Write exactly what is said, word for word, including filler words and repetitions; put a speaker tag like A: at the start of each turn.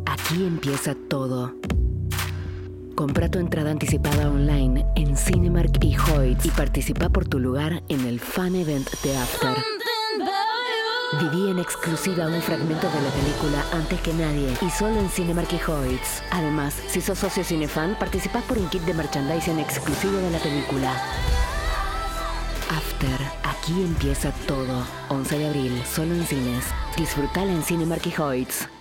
A: aquí empieza todo. Compra tu entrada anticipada online en Cinemark y Hoyts y participa por tu lugar en el fan event de After. Viví en exclusiva un fragmento de la película antes que nadie y solo en Cinemark y Hoyts. Además, si sos socio cinefan, participás por un kit de merchandising exclusivo de la película. After, aquí empieza todo. once de abril, solo en cines. Disfrutala en Cinemark y Hoyts.